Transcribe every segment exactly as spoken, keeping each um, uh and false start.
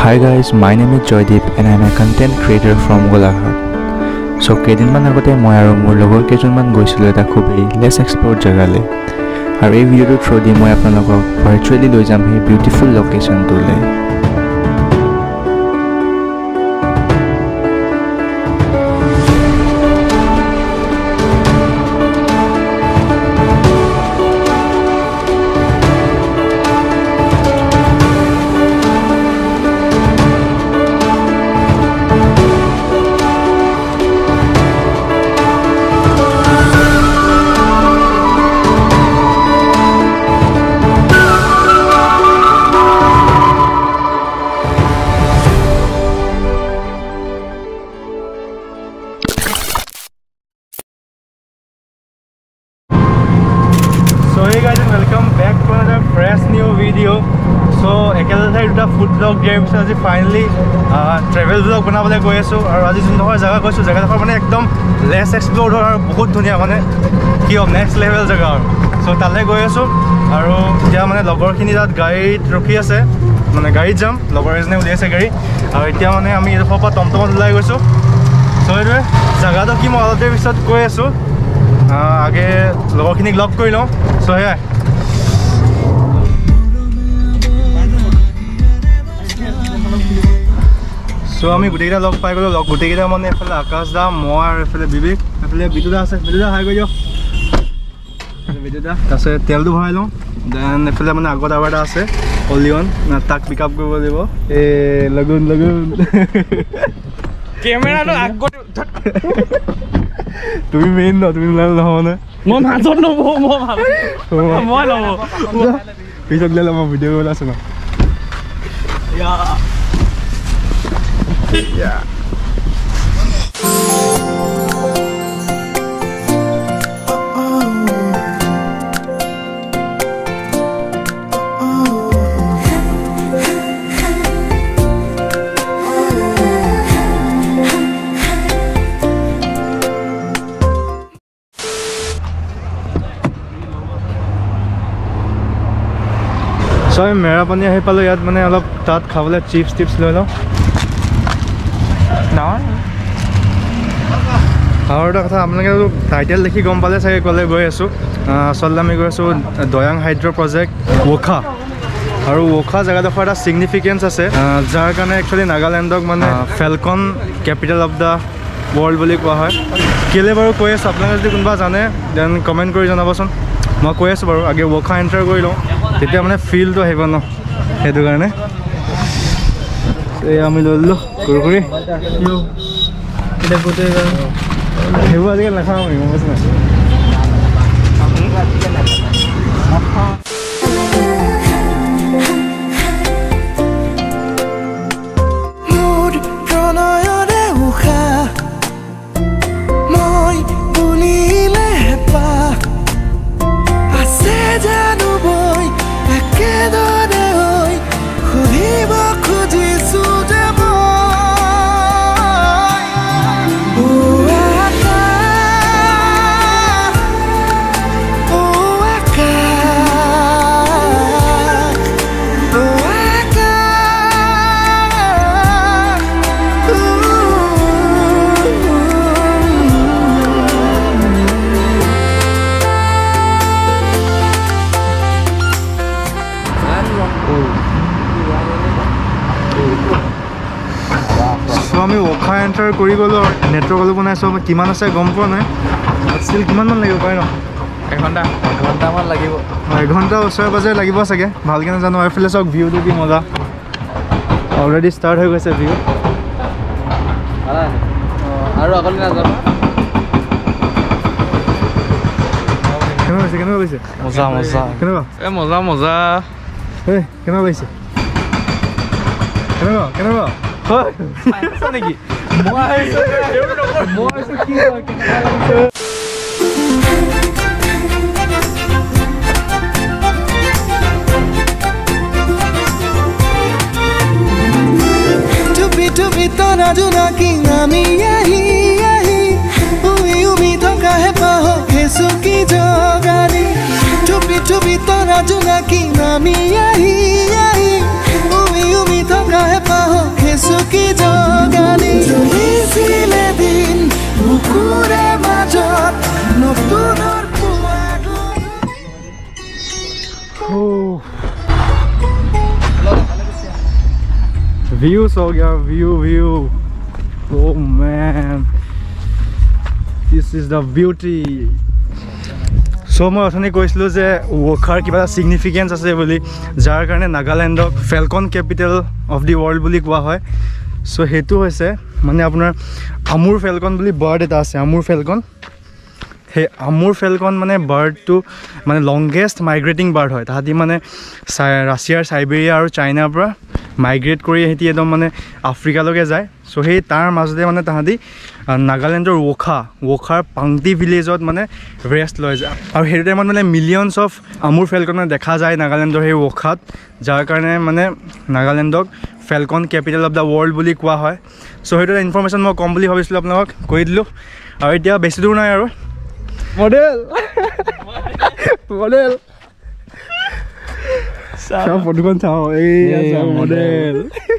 Hi guys, my name is Joydeep and I am a content creator from Golaghat. So কেইদিনমান আগতে মই আৰু মোৰ লগৰ কেইজনমান গৈছিলো এটা খুবেই লেছ এক্সপ্ল'ৰ জেগালৈ আৰু এই ভিডিঅ'টোৰ থ্ৰু দি মই আপোনালোকক ভাৰ্চুৱেলি লৈ যাম সেই বিউটিফুল লোকেশ্যনটোলৈ। So hey guys, and welcome back to another fresh new video. So ekelal thai duta food vlog game so আজি finally travel vlog banabole goi asu aru আজি jundhor jaga goisu jaga dakhar mane ekdom less explored or bahut dhunia mane ki of next level jaga so tale goi asu aru ja mane logor khini jat gari rokhi ase mane gari jam logor ejne uli ase gari aru etia mane ami edokhor pa tomtomot ulai goisu so edu jaga to ki moi alate bisot goi asu आगे लोगों की lock कर लो सो है सो आमी गुटेकिटा lock पाई गलो lock गुटेकिटा माने एफाले आकाश दा मोर एफाले विवेक एफाले बिटुदा আছে बिटुदा हाय गयो बिटुदा তাছে তেল দু ভৰাই লও দেন এফালে মানে আগত আবাটা আছে অলিয়ন না তাক পিকআপ কৰিব দিব এ লগন লগন ক্যামেৰা লো আগত তুমি মেইন ন তুমি লাল নহয় না মই মাজত নব মই ভাল মই লব পিছত লৈ লম ভিডিঅ' কৰি আছো না ইয়া ইয়া So मेरा पानी है पालो याद मने अलग तात खावले चिप्स टिप्स ले लो ना और এটা কথা আপোনালোকে টাইটেল দেখি গম পালে চাগে কলে গৈ আছো আসলে আমি গৈ আছো দয়াং হাইড্ৰো প্ৰজেক্ট ওখা আৰু ওখা জায়গাডোখৰ এটা সিগনিফিকেন্স আছে যাৰ কাৰণে একচুয়ালি নাগালেণ্ডক মানে falcon capital of the world বুলি কোৱা হয় কেলে বাৰু কৈ আছো আপোনালোকে যদি কোনবা জানে দেন কমেন্ট কৰি জনাবচোন মই কৈ আছো বাৰু আগে ওখা এন্টাৰ কৰি লওঁ তেতিয়া মানে ফিল তো আহিব ন হেতু কাৰণে এই আমি ললো কুৰকুৰি ইও এটা ফটো হেবো আজি নাখাও আমি গম পাইছ না আমি আজি নাখাও মুড প্ৰণয়ৰে উখা মই বুলিলে পা আছে জানো বই একেদৰে হৈ খুলিব খুজিছো যে আমি ওখা এন্টাৰ কৰি গলো নেটৱৰ্ক অলপ বনাইছো কিমান আছে গম পোৱা নাই স্টিল কিমান মান লাগিব পাই ন এক ঘণ্টা ঘণ্টা মান লাগিব এক ঘণ্টা ওচৰে পাজৰে লাগিব চাগে ভালকৈ নাজানো এইফালে চাওক ভিউটো কি মজা অলৰেডি ষ্টাৰ্ট হৈ গৈছে ভিউ আৰু আগলৈ নাজানো কেনেকুৱা হৈছে কেনেকুৱা হৈছে মজা মজা কেনেকুৱা এই মজা মজা এই কেনেকুৱা হৈছে কেনেকুৱা কেনেকুৱা হয় নেকি মই আহিছো মই আহিছো কি হয় টুপি টুপি তৰা জোনাকী আমি আহি আহি উমি উমি থকা হে পাহ হেচু কি জগাৰী টুপি টুপি তৰা জোনাকী আমি আহি আহি উমি উমি থকা হে পাহ কি জগানি জ্বলিছিলে দিন বুকুৰে মাজত নতুনৰ Views हो गया view view oh man this is the beauty so মই অথনি কৈছিলো যে ওখাৰ কিবা সিগনিফিকেন্স আছে বুলি যাৰ কাৰণে নাগালেণ্ডক falcon capital of the world বুলি কোৱা হয় সো হেতু হৈছে মানে আপোনাৰ আমুৰ ফেলকন বুলি বাৰ্ড এটা আছে আমুৰ ফেলকন হে আমুৰ ফেলকন মানে বাৰ্ডটো মানে লংগেষ্ট মাইগ্ৰেটিং বাৰ্ড হয় তাহাঁতি মানে ৰাছিয়াৰ সাইবেৰিয়া আৰু চাইনাৰ পৰা মাইগ্ৰেট কৰি হেতি একদম মানে আফ্ৰিকালৈকে যায় সো সেই তাৰ মাজতে মানে তাহাঁতি নাগালেণ্ডৰ ওখা ওখাৰ পাংটি ভিলেজত মানে ৰেষ্ট লৈ যায় আৰু সেইটো টাইমত মানে মিলিয়নছ অফ আমুৰ ফেলকন দেখা যায় নাগালেণ্ডৰ সেই ওখাত যাৰ কাৰণে মানে নাগালেণ্ডক falcon capital of the world বুলি কোৱা হয় সো সেইটো ইনফৰমেশ্যন মই কম বুলি ভাবিছিলোঁ আপোনালোকক কৈ দিলোঁ আৰু এতিয়া বেছি দূৰ নাই আৰু মডেল মডেল চাও ফটোখন চাও এই আছে মডেল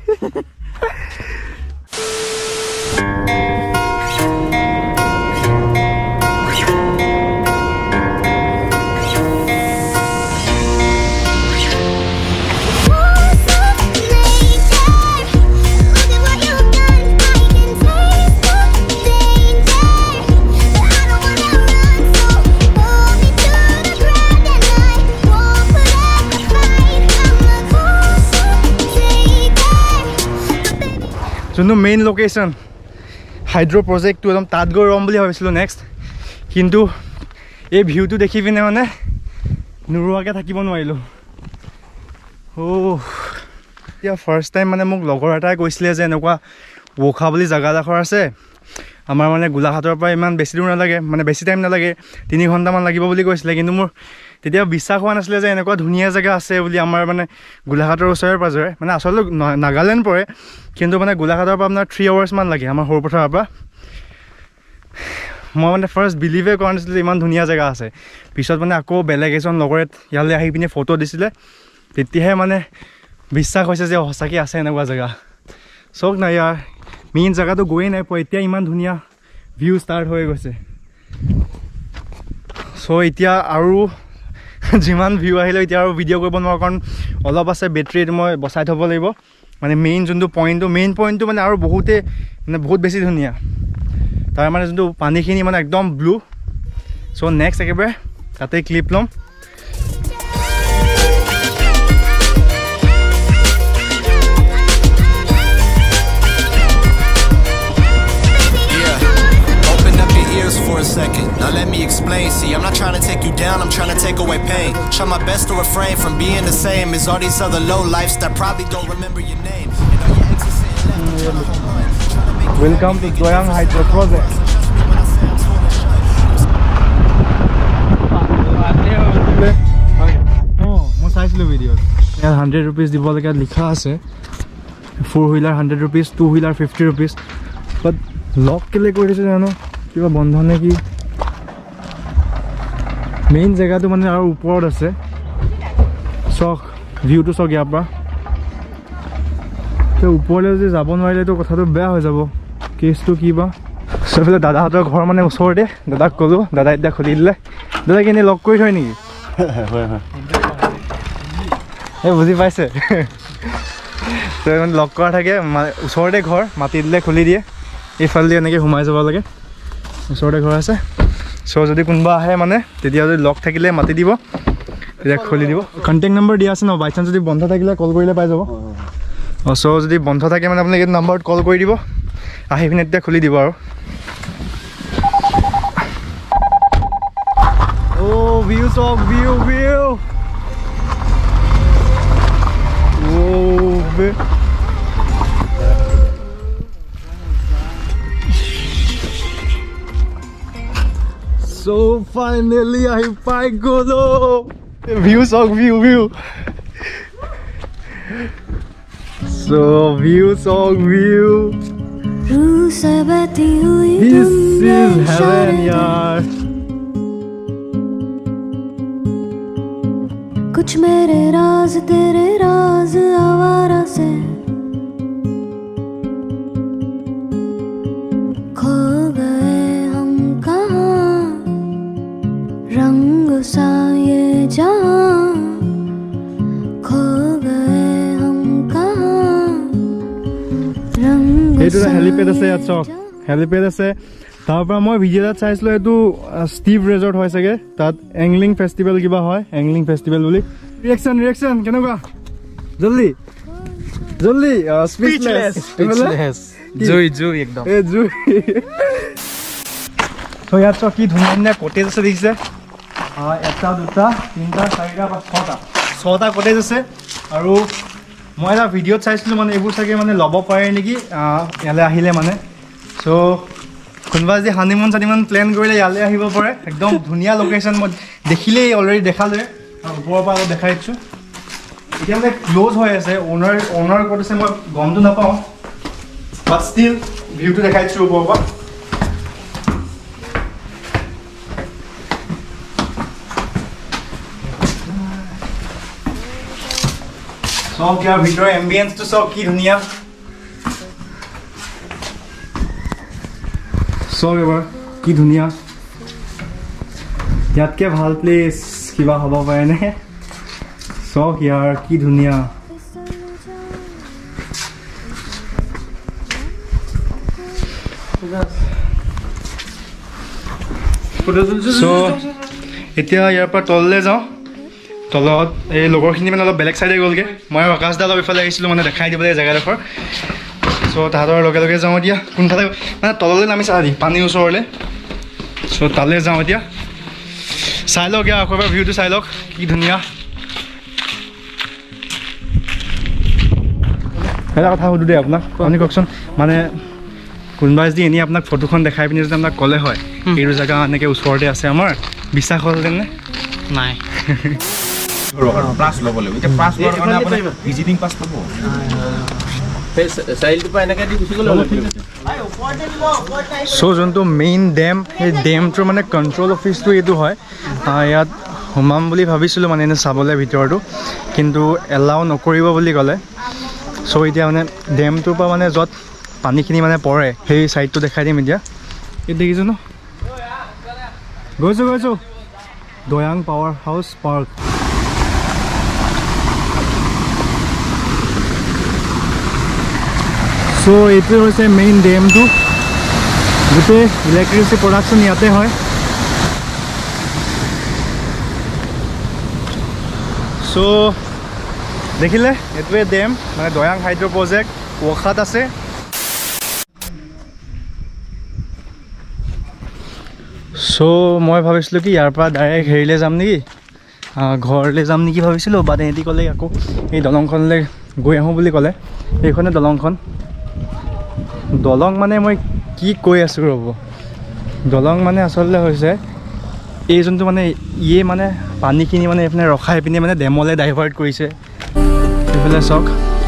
যোনটো মেইন লোকেশ্যন হাইড্ৰ' প্ৰজেক্টটো একদম তাত গৈ ৰম বুলি ভাবিছিলোঁ নেক্সট কিন্তু এই ভিউটো দেখি পিনে মানে নোৰোৱাকৈ থাকিব নোৱাৰিলোঁ অ' এতিয়া ফাৰ্ষ্ট টাইম মানে মোক লগৰ এটাই কৈছিলে যে এনেকুৱা ওখা বুলি জেগা এডোখৰ আছে আমাৰ মানে গোলাঘাটৰ পৰা ইমান বেছি দূৰ নালাগে মানে বেছি টাইম নালাগে তিনি ঘণ্টামান লাগিব বুলি কৈছিলে কিন্তু মোৰ তেতিয়া বিশ্বাস হোৱা নাছিলে যে এনেকুৱা ধুনীয়া জেগা আছে বুলি আমাৰ মানে গোলাঘাটৰ ওচৰে পাজৰে মানে আচলতে নাগালেণ্ড পৰে কিন্তু মানে গোলাঘাটৰ পৰা আপোনাৰ থ্ৰী আৱাৰ্ছমান লাগে আমাৰ সৰুপথাৰৰ পৰা মই মানে ফাৰ্ষ্ট বিলিভে কৰা নাছিলোঁ যে ইমান ধুনীয়া জেগা আছে পিছত মানে আকৌ বেলেগ এজন লগৰে ইয়ালৈ আহি পিনে ফটো দিছিলে তেতিয়াহে মানে বিশ্বাস হৈছে যে সঁচাকৈ আছে এনেকুৱা জেগা চক নাই ইয়াৰ মেইন জেগাটো গৈয়ে নাই পোৱা এতিয়া ইমান ধুনীয়া ভিউ ষ্টাৰ্ট হৈ গৈছে চ' এতিয়া আৰু যিমান ভিউ আহিলে এতিয়া আৰু ভিডিঅ' কৰিব নোৱাৰোঁ কাৰণ অলপ আছে বেটেৰীটো মই বচাই থ'ব লাগিব মানে মেইন যোনটো পইণ্টটো মেইন পইণ্টটো মানে আৰু বহুতে মানে বহুত বেছি ধুনীয়া তাৰ মানে যোনটো পানীখিনি মানে একদম ব্লু চ' নেক্সট একেবাৰে তাতে ক্লিপ ল'ম for a second. Now let me explain. See, I'm not trying to take you down, I'm trying to take away pain. Try my best to refrain from being the same as all these other low lifes that probably don't remember your name. And all your exes sitting left. Welcome to Doyang Hydro Project. Oh, মই চাইছিলোঁ ভিডিঅ'ত ইয়াত hundred rupees দিবলগীয়া লিখা আছে four wheeler hundred rupees two wheeler fifty rupees but lock কেলে কৰি দিছে জানো কিবা বন্ধ নে কি মেইন জেগাটো মানে আৰু ওপৰত আছে চক ভিউটো চক ইয়াৰ পৰা তো ওপৰলৈ যদি যাব নোৱাৰিলেতো কথাটো বেয়া হৈ যাব কেছটো কি বা চবফালে দাদাহঁতৰ ঘৰ মানে ওচৰতে দাদাক ক'লোঁ দাদা এতিয়া খুলি দিলে দাদাক এনেই লক কৰি থয় নেকি হয় হয় এই বুজি পাইছে তো মানে লক কৰা থাকে ওচৰতে ঘৰ মাতি দিলে খুলি দিয়ে এইফালে এনেকৈ সোমাই যাব লাগে ওচৰতে ঘৰ আছে চ' যদি কোনোবা আহে মানে তেতিয়া যদি লক থাকিলে মাতি দিব তেতিয়া খুলি দিব কণ্টেক্ট নম্বৰ দিয়া আছে ন বাই চান্স যদি বন্ধ থাকিলে কল কৰিলে পাই যাব অঁ চ' যদি বন্ধ থাকে মানে আপুনি এইটো নম্বৰত কল কৰি দিব আহি পিনে তেতিয়া খুলি দিব আৰু অ' ভিউ চক ভিউ ভিউ অ' So finally I find Golo. View song view view. So view song view. This is heaven yaar. कुछ मेरे राज तेरे राज आवारा से जहाँ खो गए हम कहाँ रंग এইটো হেলিপেড আছে ইয়াত চক হেলিপেড আছে তাৰ পৰা মই ভিডিঅ' এটা চাইছিলোঁ এইটো ষ্টিভ ৰিজৰ্ট হয় চাগে তাত এংলিং ফেষ্টিভেল কিবা হয় এংলিং ফেষ্টিভেল বুলি ৰিয়েকশ্যন ৰিয়েকশ্যন কেনেকুৱা জলদি জলদি স্পীচলেছ স্পীচলেছ জুই জুই একদম এ জুই তো ইয়াত চক কি ধুনীয়া ধুনীয়া কটেজ আছে দেখিছে এটা দুটা তিনিটা চাৰিটা পাঁচ ছটা ছটা কটেজ আছে আৰু মই এটা ভিডিঅ'ত চাইছিলোঁ মানে এইবোৰ চাগে মানে ল'ব পাৰে নেকি ইয়ালৈ আহিলে মানে চ' কোনোবা যদি হানিমুন চানিমুন প্লেন কৰিলে ইয়ালৈ আহিব পাৰে একদম ধুনীয়া লোকেশ্যন মই দেখিলেই অলৰেডি দেখালে আৰু ওপৰৰ পৰা অলপ দেখাই দিছোঁ এতিয়া মানে ক্ল'জ হৈ আছে অ'নাৰ অ'নাৰ ক'ত আছে মই গমটো নাপাওঁ বাট ষ্টিল ভিউটো দেখাই দিছোঁ ওপৰৰ পৰা চব ইয়াৰ ভিতৰৰ এম্বিয়েন্সটো চব কি ধুনীয়া চব এবাৰ কি ধুনীয়া ইয়াতকৈ ভাল প্লেচ কিবা হ'ব পাৰেনে চব ইয়াৰ কি ধুনীয়া চ' এতিয়া ইয়াৰ পৰা তললৈ যাওঁ তলত এই লগৰখিনি মানে অলপ বেলেগ চাইডে গ'লগৈ মই আকাশদা অলপ ইফালে আহিছিলোঁ মানে দেখাই দিবলৈ জেগাডোখৰ চ' তাহাঁতৰ লগে লগে যাওঁ এতিয়া কোনফালে মানে তললৈ নামিছে আদি পানীৰ ওচৰলৈ চ' তালৈ যাওঁ এতিয়া চাই লওক এতিয়া আকৌ এবাৰ ভিউটো চাই লওক কি ধুনীয়া এটা কথা সুধোঁ দেই আপোনাক আপুনি কওকচোন মানে কোনোবাই যদি এনেই আপোনাক ফটোখন দেখাই পিনি যদি আপোনাক ক'লে হয় এইটো জেগা এনেকৈ ওচৰতে আছে আমাৰ বিশ্বাস হ'লহেঁতেনে নাই প্লাছ ল'ব লাগিব এতিয়া প্লাছ লোৱাৰ কাৰণে আপুনি ভিজিটিং পাছ ল'ব চ' যোনটো মেইন ডেম সেই ডেমটোৰ মানে কণ্ট্ৰল অফিচটো এইটো হয় ইয়াত সোমাম বুলি ভাবিছিলোঁ মানে এনেই চাবলৈ ভিতৰটো কিন্তু এলাউ নকৰিব বুলি ক'লে চ' এতিয়া মানে ডেমটোৰ পৰা মানে য'ত পানীখিনি মানে পৰে সেই ছাইডটো দেখাই দিম এতিয়া এই দেখিছোঁ ন গৈছোঁ গৈছোঁ দয়াং পাৱাৰ হাউচ পাৰ্ক চ' এইটোৱে হৈছে মেইন ডেমটো গোটেই ইলেক্ট্ৰিচিটি প্ৰডাকশ্যন ইয়াতে হয় চ' দেখিলে এইটোৱে ডেম মানে দয়াং হাইড্ৰ' প্ৰজেক্ট ৱখাত আছে চ' মই ভাবিছিলোঁ কি ইয়াৰ পৰা ডাইৰেক্ট হেৰিলৈ যাম নেকি ঘৰলৈ যাম নেকি ভাবিছিলোঁ বাট এহেঁতি ক'লে আকৌ এই দলংখনলৈ গৈ আহোঁ বুলি ক'লে এইখনে দলংখন দলং মানে মই কি কৈ আছোঁ ৰ'ব দলং মানে আচলতে হৈছে এই যোনটো মানে ইয়ে মানে পানীখিনি মানে এইপিনে ৰখাই পিনে মানে ডেমলৈ ডাইভাৰ্ট কৰিছে এইফালে চাওক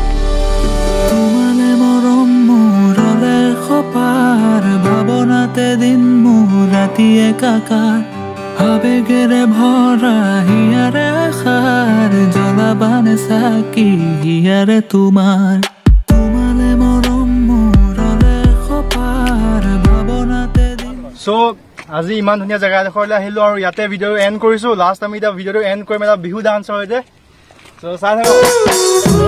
ভাৱনাতে দিন মোৰ ৰাতি একাকাৰ আবেগেৰে ভৰা হিয়াৰে আশাৰ জ্বলাবানে চাকি হিয়াৰে তোমাৰ তোমালে মৰম মোৰলে খপাৰ ভাৱনাতে দিন চ' আজি ইমান ধুনীয়া জেগা এডোখৰলৈ আহিলোঁ আৰু ইয়াতে ভিডিঅ'টো এণ্ড কৰিছোঁ লাষ্ট আমি এতিয়া ভিডিঅ'টো এণ্ড কৰিম এটা বিহু ডান্সৰ সৈতে চ' চাই থাকক